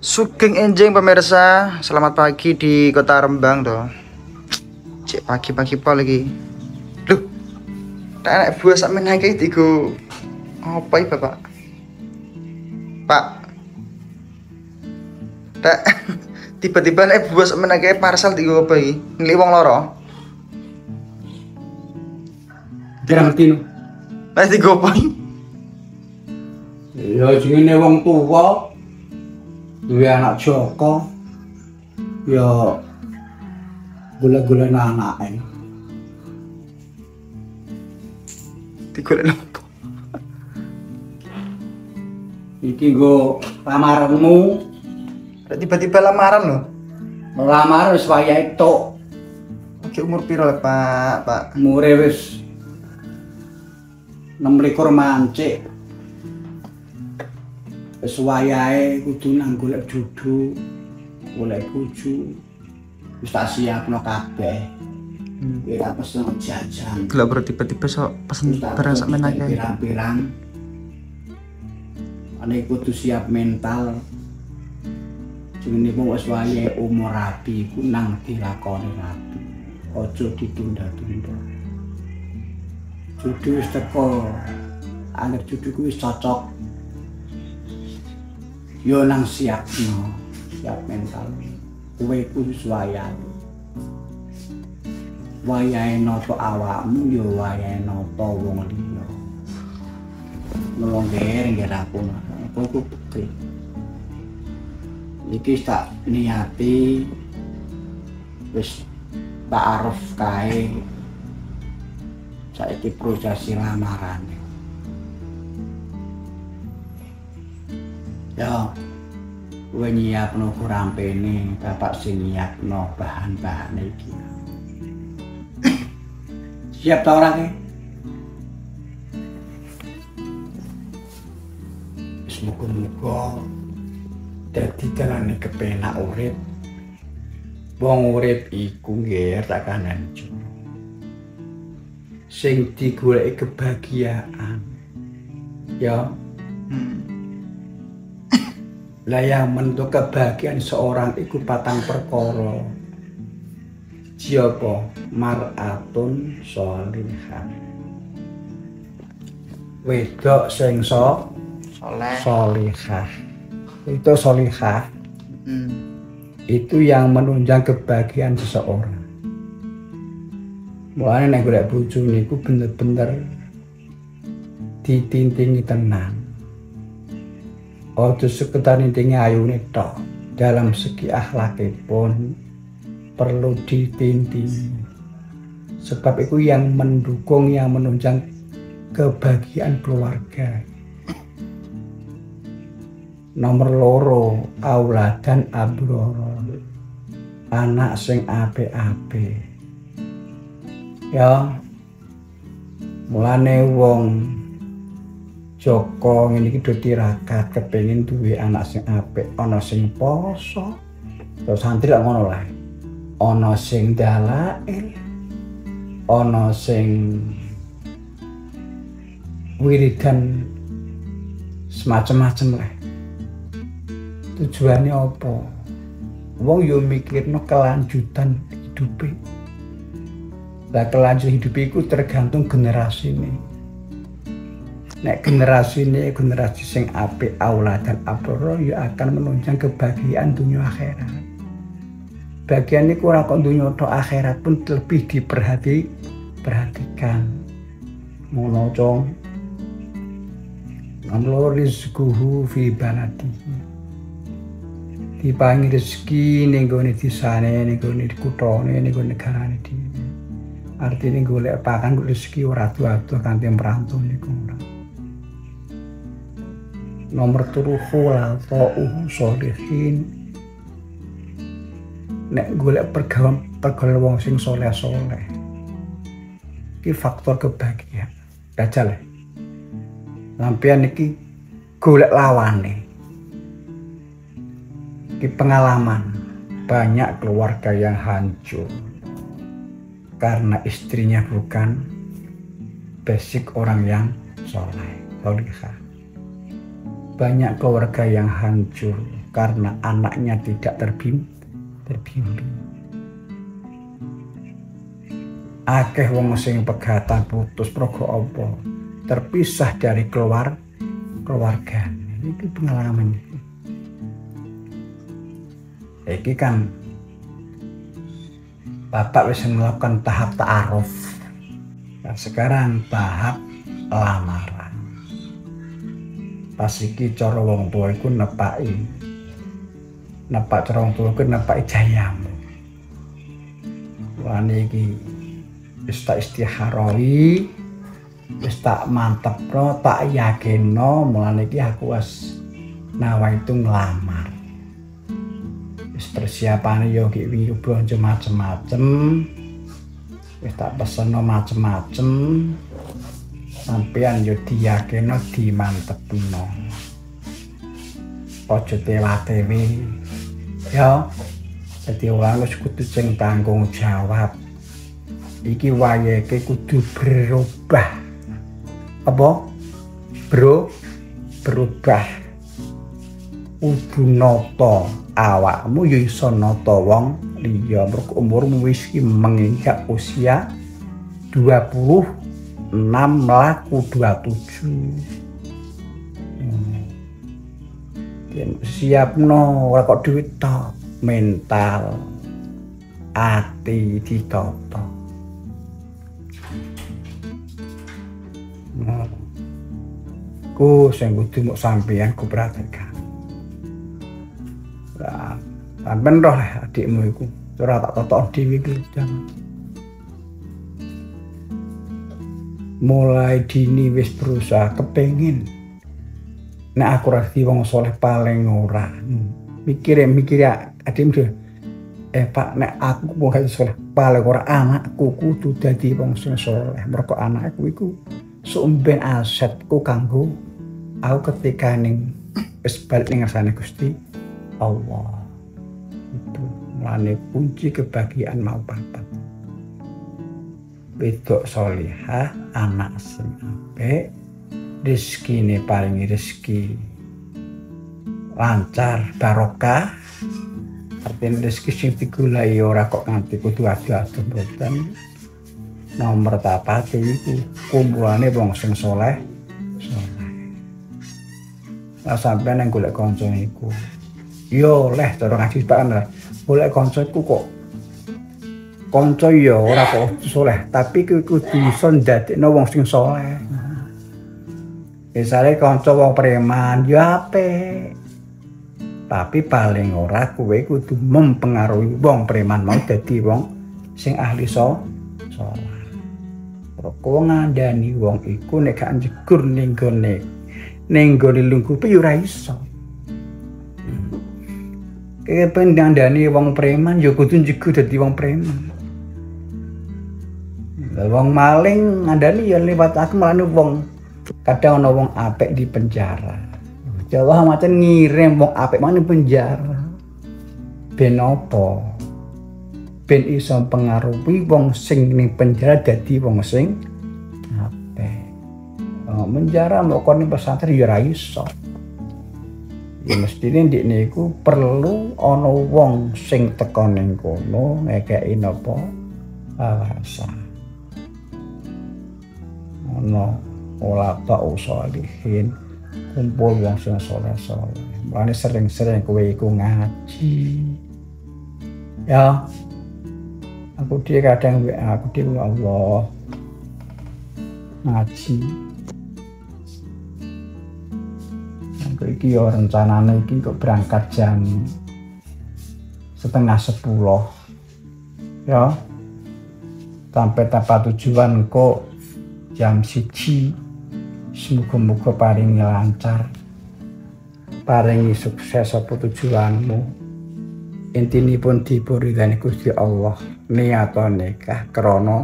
Sugeng enjing pemirsa, selamat pagi di kota Rembang toh. Cek pagi-pagi apa lagi? Loh, tak enak buah sak menake tigo. Apa iki, Bapak? Pak. Tak tiba-tiba nek buah sak menake parcel tigo apa iki? Ngelik wong loro. Pirang dino. Lah tigo apa iki? Ya jenenge wong tuwa duwe anak Joko. Ya golek-golek anake. Digolek apa? Iki nggo lamaranmu. Tiba-tiba lamaran loh. Melamar wis wayahe tok. Oke, umur piro lah, Pak? Umure wis 26 mancik. Wis wayahe kudu nang golek jodoh, golek bojo. Wis tak siapno kabeh. Ora pesen jajan. Gila bro, tiba-tiba sok pesen barang sak menake. Pirang-pirang. Ane kudu siap mental. Jenenge wong wis wayahe umur rabi iku nang dilakoni rabi. Aja ditunda-tunda. Jodoh wis teko. Anggere jodoh kuwi wis cocok. Yo nang siapno, siap mental. Kowe kudu wayahe. Wayahe nata awakmu yo wayahe nata wong liya. Nolong nggih aku. Aku bukti. Iki tak niati wis tak arep kae. Saiki proses lamarane. Ya, kowe nyiapno kurampene, bapak sing nyiapno bahan-bahan iki. Siap ta ora ki? Wis muga-muga dadi dalane kepenak urip. Wong urip iku nggih tak kanan jero. Sing digoleki kebahagiaan. Ya. Lah yang menentu kebahagiaan seorang iku patang perkara. Siapa? Mar'atun sholihah. Wedok sing sholihah. Itu sholihah. Itu yang menunjang kebahagiaan seseorang. Mulane nek golek bojo niku bener-bener ditintingi tenan. Ojo sekedar nintingi ayune tok, dalam segi akhlakipun perlu ditintingi. Sebab itu yang mendukung, yang menunjang kebahagiaan keluarga. Nomor loro, auladan abroro. Anak sing apik-apik. Ya, mulane wong Joko ngene iki do tirakat kepengin duwe anak sing apik, ana sing poso. Terus santri lak ngono lah. Ana sing dalail, ana sing wiridan semacam-macam lah. Tujuannya apa? Wong yo mikirno kelanjutan hidupe. Lah kelanjutan hidup iku tergantung generasi ini. Nek generasi ini generasi sing apik auladan abroro ya akan menunjang kebahagiaan dunia akhirat. Bagian ini kurang kok dunia atau akhirat pun lebih diperhatikan. Ngono cong. Namlo rizquhu fi baladihi. Dipangi rezeki ning gone disane, ning gone kutone, ning gone negarane dhewe. Artine golek pakan rezeki ora adu-adu kanthi merantau niku ora. Nomor turu khulafa'u sholihin. Nek golek pergaulan wong sing soleh-soleh. Iki faktor kebahagiaan. Dajal. Lampian iki golek lawane. Iki pengalaman banyak keluarga yang hancur karena istrinya bukan basic orang yang soleh, solihah. Banyak keluarga yang hancur karena anaknya tidak terbimbing. Akeh wong sing pegatan putus mergo apa? Terpisah dari keluarga. Iki pengalaman. Iki kan Bapak wis melakukan tahap ta'aruf. Nah, sekarang tahap lamaran. Pas iki cara wong tua iku nepak cara wong tua iku nepaki jayamu. Wani iki wis tak istiharawi, wis tak mantepno, tak yakinno, mulane iki aku wis nawa itu ngelamar. Wis persiapane yo iki blonjo macem-macem. Wis tak peseno macem-macem. Sampeyan yo diyakinno, dimantepno. Aja tewa-tewi. Ya. Dadi wong wis kudu sing tanggung jawab. Iki wayeke kudu berubah. Apa? Berubah. Kudu nata awakmu ya iso nata wong liya. Mergo umurmu wis menginjak usia 26 mlaku 27. Siapno ora kok duit tok, mental, ati ditata. Ku sing kudu mok sampeyan ku perhatikan. Lah, sampeyan roh lah adikmu iku. Ora tak totok dhewe iki jangan. Mulai dini wis berusaha kepengin. Nek aku ora dadi wong saleh paling ora. Mikir adikmu Pak, nek aku wong saleh paling ora anakku kudu dadi wong sing saleh. Mergo anakku iku sumben asetku kanggo aku ketika ning wis balik ning ngersane Gusti Allah. Itu mulane kunci kebahagiaan mau papat. Wedok solihah, anak sing apik, rezekine paringi rezeki lancar barokah. Artinya rezeki sing digoleki ora kok nganti kudu adu-adu mboten. Nomor papat iku kumpulane wong sing saleh. Lah sampeyan nang golek kanca iku. Yo leh cara ngaji bakan lah. Golek kanca iku kok kanca ya ora kok saleh, tapi kudu iso ndadekno wong sing saleh. Misale kanca wong preman ya apik. Tapi paling ora kowe kudu mempengaruhi wong preman mau dadi wong sing ahli saleh. Kok ngandani wong iku nek gak njegur ning gone lunggupe ya ora iso. Kepen ngandani wong preman ya kudu njegur dadi wong preman. Wong maling ngandani ya liwat aku malah wong kadang ana wong apik di penjara. Jawa macam ngirim wong apik mang ning penjara. Ben apa? Ben iso pengaruhi wong sing ning penjara dadi wong sing apik. Penjara mbok kon ning pesantren ya ora iso. Ya mestine ndekne iku perlu ana wong sing teka ning kono ngekeki napa alasan. Ono ulama usolihin kumpul wong sing saleh-saleh. Mulane sering-sering kowe iku ngaji. Ya. Aku dia kadang aku dia Allah ngaji. Aku iki yo rencanane iki kok berangkat jam 9:30. Ya. Sampai tempat tujuan kok jam 1. Semoga-moga paringi lancar. Paringi sukses apa tujuanmu. Intinipun dipuridani Gusti Allah. Niata nikah krana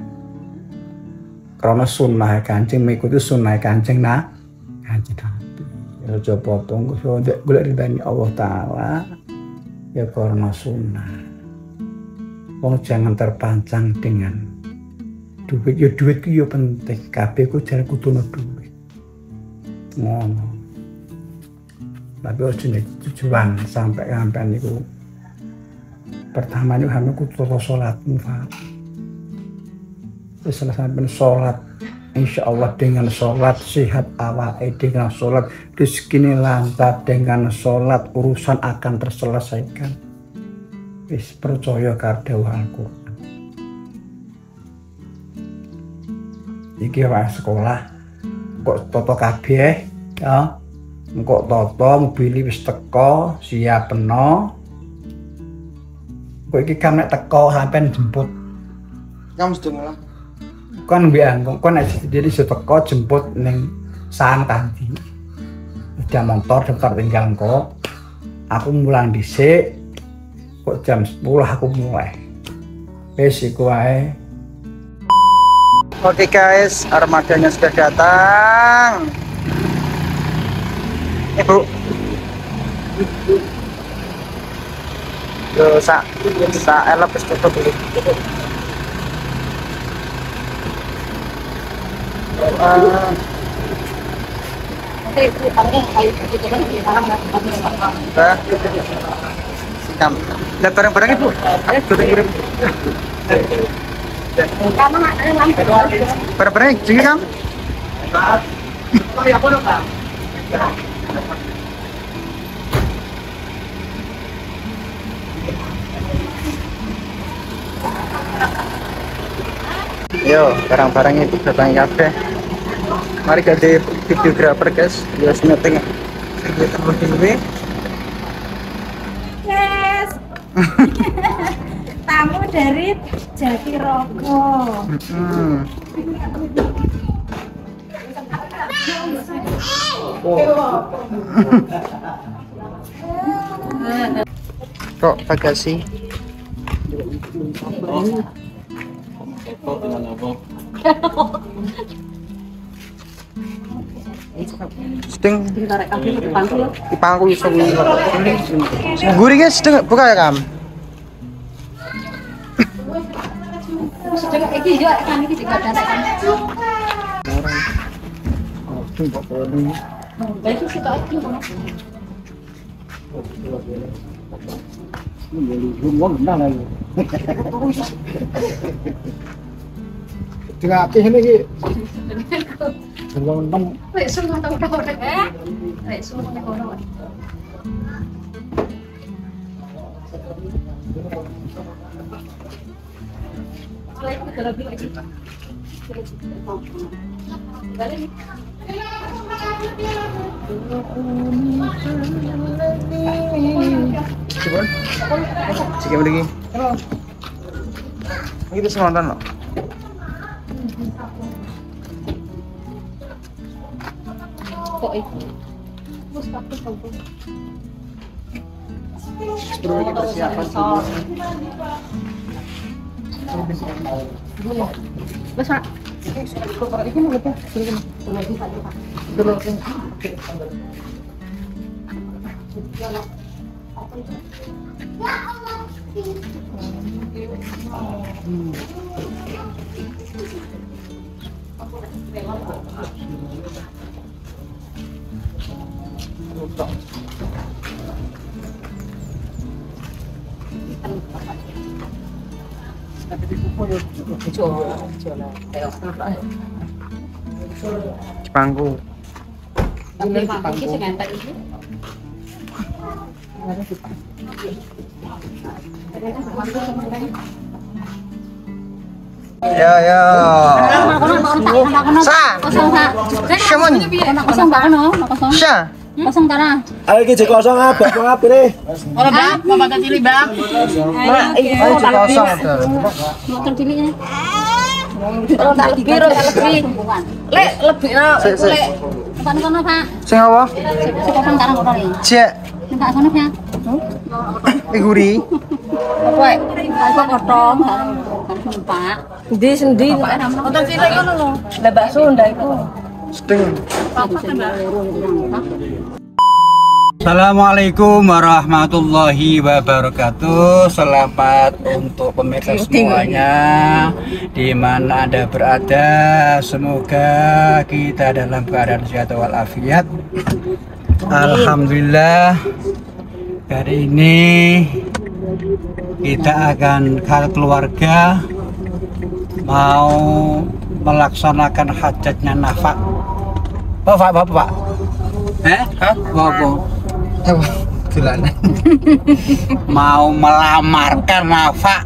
sunah Kanjeng mikuti sunah Kanjeng Nabi. Ya coba tunggu golek ridani Allah taala ya karena sunnah. Wong jangan terpancang dengan duit. Ya duit ku ya penting. Kabeh ku jar kudu ono duit. Ngono. Tapi ojo nek tujuan sampai sampean niku. Pertama niku sampean kudu salatmu, Pak. Setelah sampean salat, insyaallah dengan salat sehat awake, dengan salat rezekine lancar, dengan salat urusan akan terselesaikan. Wis percaya karo dawuh Al-Qur'an. Iki wae sekolah kok toto kabeh ya. Engko toto mobil wis teko, siapeno. Kok iki kan nek teko sampean jemput. Kamu mesti ngulang. Kon mbiyen kon nek diri iso teko jemput ning San Kandi. Udah motor daftar tinggal engko. Aku mulang dhisik. Kok jam 10 aku mulai. Wis iku wae. Oke guys, armadanya sudah datang. Bu. Yo sa elep wis tutup dulu. Sikam. Lihat barang-barang Ibu. Barang-barang jadi Kam. Yo, barang-barangnya itu datang kafe. Mari ganti videografer guys, dia syuting. Kita terus dulu. Yes. Tamu dari Jatirogo. Kok bagasi? Sedang di pangku iso kuwi. Guri guys, sedang buka ya Kam. Sedang iki yo kan iki digadane. Oh, tumpuk ini. Baik sih tak iki ngono. Dengan akeh iki. Seneng. Wek semua tahu-tahu rek. Wek semua tahu-tahu. Coba. Cek lagi. Kita semua nonton loh. Kok itu? Terus pakai sampo. Perlu kita persiapan dulu. Wes, Pak. Iki mau lepas. Cipangku. Tapi Pak iki sing entek iki. Ya ya. Sa. Siamon. Kosong Pak kono, kosong. Sya. Kosong tanah. Ayo iki kosong apa? Kok ngapire? Ora Bang, bapak cilik Bang. Ayo kosong ada. Motor ciliknya. Ora tak lebih, ora tak lebih. Lek lebih lek. Kono Pak. Sing apa? Kosong tanah kono iki. Cek. Enggak kono ya. Guri. Apa? Aku potong, Pak. Endi sendi? Motor cilik ngono lho. Lah bakso ndak iku. Sedeng. Assalamualaikum warahmatullahi wabarakatuh. Selamat untuk pemirsa semuanya di mana Anda berada. Semoga kita dalam keadaan sehat walafiat. Alhamdulillah, hari ini kita akan keluarga mau melaksanakan hajatnya Nafa. Bapak. Hah? Mau melamarkan Nafa.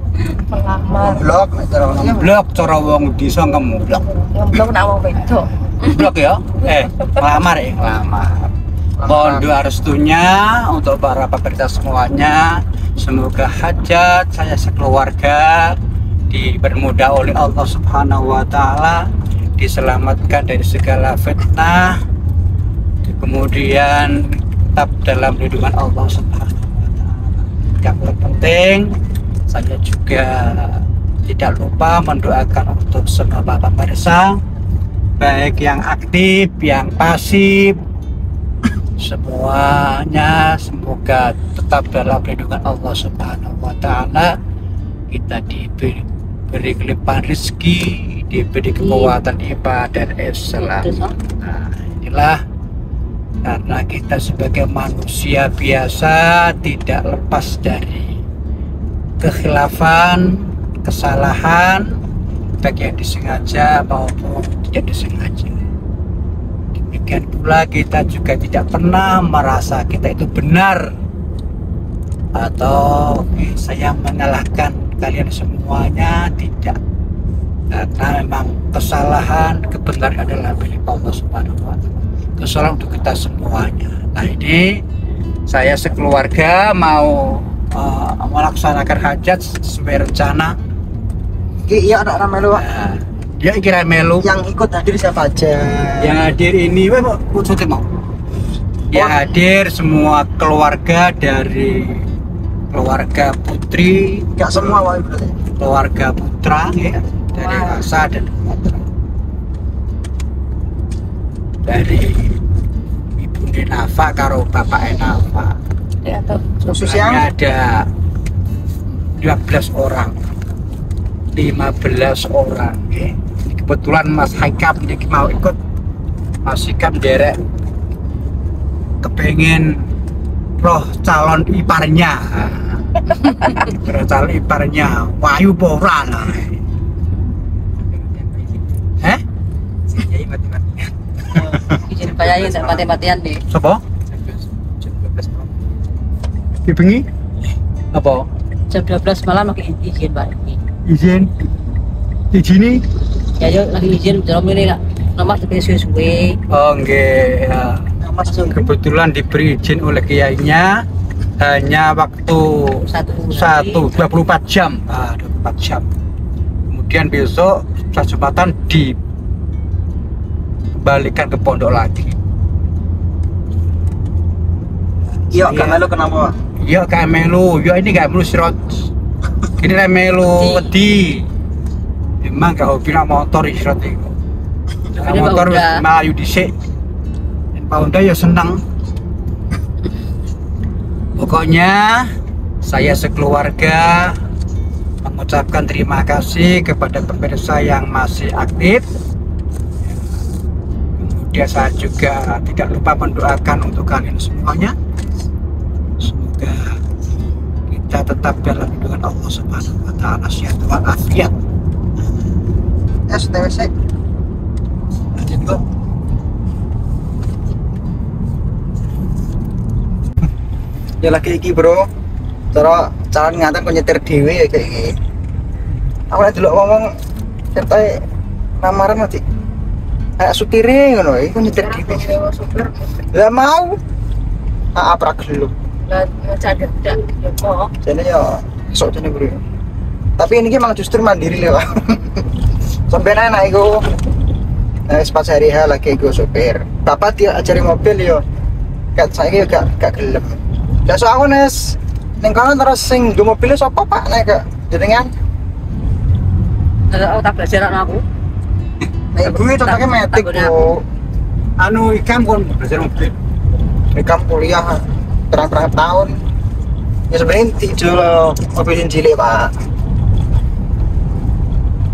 Blok cara wong desa ngemblok. Ngemblok nak wong wedok. Blok ya? Ngelamar. Mohon doa restunya untuk para pemirsa semuanya. Semoga hajat saya sekeluarga dipermudah oleh Allah Subhanahu wa taala, diselamatkan dari segala fitnah, kemudian tetap dalam lindungan Allah Subhanahu wa taala. Yang terpenting saya juga tidak lupa mendoakan untuk semua bapak pemirsa, baik yang aktif, yang pasif, semuanya semoga tetap dalam lindungan Allah Subhanahu wa taala. Kita diberi kelimpahan rezeki, diberi kekuatan ibadah dan Islam. Nah, inilah karena kita sebagai manusia biasa tidak lepas dari kekhilafan, kesalahan, baik yang disengaja maupun tidak disengaja. Demikian pula kita juga tidak pernah merasa kita itu benar atau saya menyalahkan kalian semuanya, tidak, karena memang kesalahan, kebenaran adalah milik Allah Subhanahu wa taala. Kesalahan untuk kita semuanya. Nah, ini saya sekeluarga mau melaksanakan hajat sesuai rencana. Iya, ada melu. Dia kira melu. Yang ikut hadir siapa aja? Yang hadir ini, mau. Yang hadir semua keluarga dari keluarga putri, Enggak semua wae berarti. keluarga putra ya, dari Asa dan putra. Dari Ibu Nafa karo Bapak Nafa. Ya tuh. Khusus yang Ada 12 orang. 15 orang ya. Kebetulan Mas Haikam ini mau ikut. Mas Haikam derek kepengen roh calon iparnya. Roh calon iparnya Wahyu Poran. Izin bayarin sak mati-matian deh. Sopo? Dibengi? Apa? Jam 12 malam lagi izin Pak. Izin? Izini? Ya yuk lagi izin jalan ini lah. Nomor suwe-suwe. Oh nggih. Ya. Kebetulan diberi izin oleh kiainya hanya waktu 24 jam. 24 jam. Kemudian besok Jumatan dibalikan ke pondok lagi. iya gak melu kenapa? Iya gak melu, ya ini gak melu sirot. Ini gak melu wedi. Emang gak hobi nak motor sirot itu. Nak motor melayu dhisik. Pak Honda ya senang. Pokoknya saya sekeluarga mengucapkan terima kasih kepada pemirsa yang masih aktif. Kemudian saya juga tidak lupa mendoakan untuk kalian semuanya. Semoga kita tetap dalam lindungan Allah Subhanahu wa taala, sehat walafiat. STWC. Lanjut. Ya lagi iki bro, cara ngatan kok nyetir dhewe ya kayak iki. Aku nek delok ngomong ceritane lamaran nanti kayak supire ngono iki kok nyetir dhewe. Lah mau apa gelo. Lah ngajak dak ya kok. Jane ya sok jane bro. Tapi ini memang justru mandiri lho. Sampai enak iku. Pas hari lagi iku supir. Bapak dia ajari mobil yo. Kat saiki gak gelem. Lah so aku nes ning kono terus sing nggo mobil sapa Pak nek gak jenengan? Aku tak belajar aku. Nek gue contohnya metik Bu. Anu ikam kon belajar mobil. Rekam kuliah terang-terang tahun. Ya sebenarnya tidur mobil cilik Pak.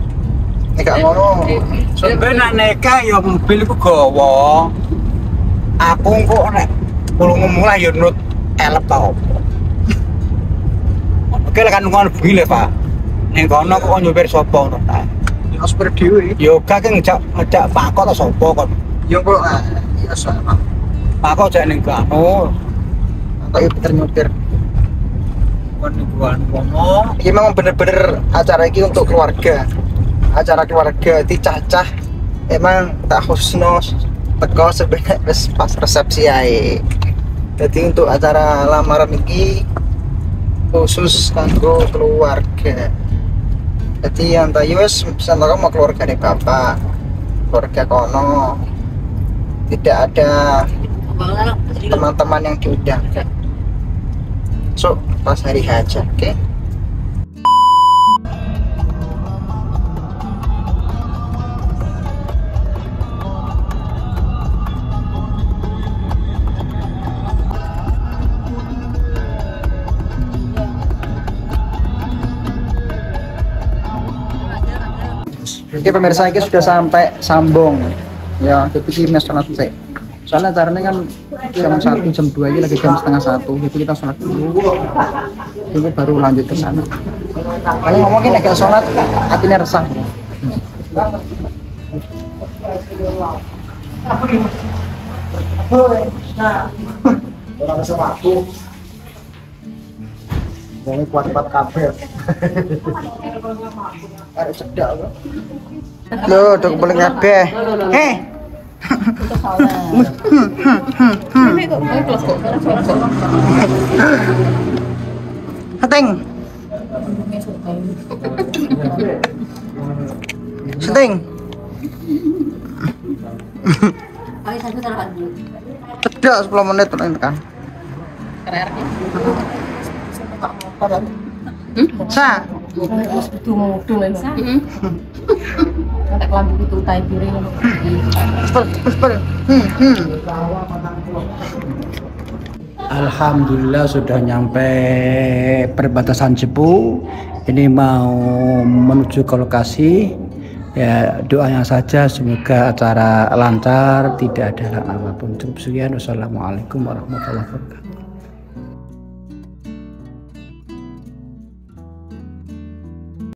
Nek gak ngono. Sampai nak neka ya mobil ku gawa. Aku kok nek ngomong lah ya nurut elep ta opo. Oke lah kan ngono bengi le, Pak. Ning kono kok nyupir sapa ngono ta. Ya super dhewe. Yo gak ngejak Pak kok ta sapa kon. Ya kok ya sama. Pak kok jek ning kono. Kok ya pinter nyupir. Kon ngomong. Ini memang bener-bener acara ini untuk keluarga. Acara keluarga dicacah emang tak khusno teko sebenarnya pas resepsi ae. Jadi untuk acara lamaran ini khusus kanggo keluarga. Jadi yang tahu wes misalnya mau keluarga nih bapak, keluarga kono, tidak ada teman-teman yang diundang. So pas hari hajat, oke? Oke pemirsa, ini sudah sampai Sambong ya, jadi kita sholat sih. Soalnya acaranya kan jam 1, jam 2 ini lagi jam setengah 1, jadi kita sholat dulu, jadi baru lanjut ke sana. Kalau ngomongin agak sholat, hatinya resah. Orang sama aku, ini kuat-kuat kabel. Ada cedak loh. Loh, udah kepeleng kabeh. Heh. Setting. Setting. Cedak 10 menit kan. Sa. Alhamdulillah sudah nyampe perbatasan Cepu. Ini mau menuju ke lokasi. Ya, doanya saja semoga acara lancar, tidak ada apapun. Cukup sekian. Wassalamualaikum warahmatullahi wabarakatuh.